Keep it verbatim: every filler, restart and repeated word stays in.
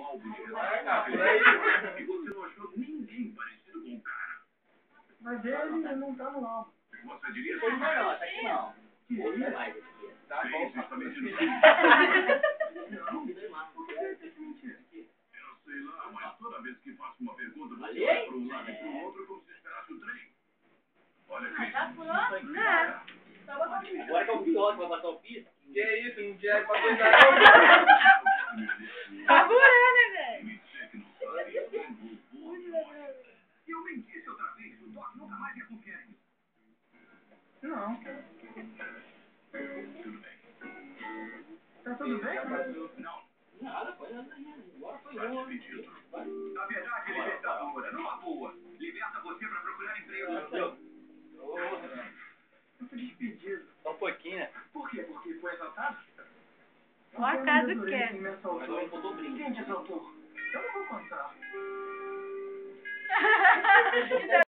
alvo geral. E você não achou ninguém parecido com o cara. Mas ele não tá no álbum. Você diria Não, assim? não, tá aqui não. Queria? Não mais aqui. Tá Sim, bom. você está mentindo. Não, por que ele tem que mentir? Eu sei lá, mas toda vez que faço uma pergunta, você Ali? vai para um lado e para o outro como se esperasse o trem. Olha, Cris, Tá isso bom, aí. né? Agora que é o pior que vai passar o piso. Que é isso, não tinha pra cuidar não. Tá voando, né, velho? Me disser que não sabe, eu não vou. E eu nem disse outra vez, o Doc nunca mais ia confiar em mim. Não. Tudo bem. Tá tudo bem? Não, Nada, foi nada. Agora foi tá bom. despedido. Na verdade, libertadora, numa boa. Liberta você para procurar emprego. Eu fui despedido. Só um pouquinho, né? Por quê? Porque foi assaltado? Ó, a casa Porque que é. quem me assaltou. Agora ele botou brinco. Quem te assaltou? Eu não vou contar.